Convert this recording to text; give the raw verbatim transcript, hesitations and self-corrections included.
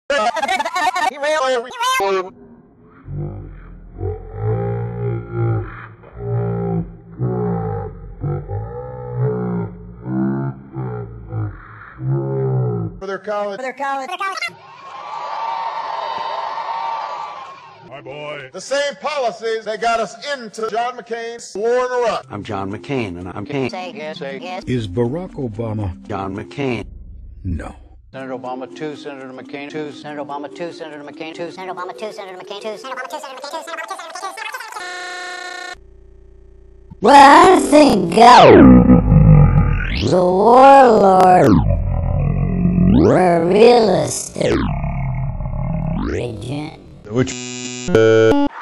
For their college. For their college. My boy. The same policies that got us into John McCain's war in Iraq. I'm John McCain, and I'm Kane. Say yes, say yes. Is Barack Obama John McCain? No. Senator Obama two, Senator McCain two, Senator Obama two, Senator McCain two, Senator Obama two, Senator McCain two, Senator Obama two, Senator McCain two, Senator Obama two, Senator McCain two, Senator Obama two. Well, I think the warlord, a real estate agent. Which